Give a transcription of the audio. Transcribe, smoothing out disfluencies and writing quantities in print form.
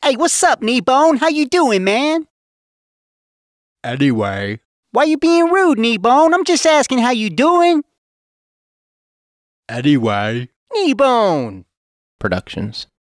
Hey, what's up, Kneebone? How you doing, man? Anyway. Why you being rude, Kneebone? I'm just asking how you doing. Anyway. Kneebone. Productions.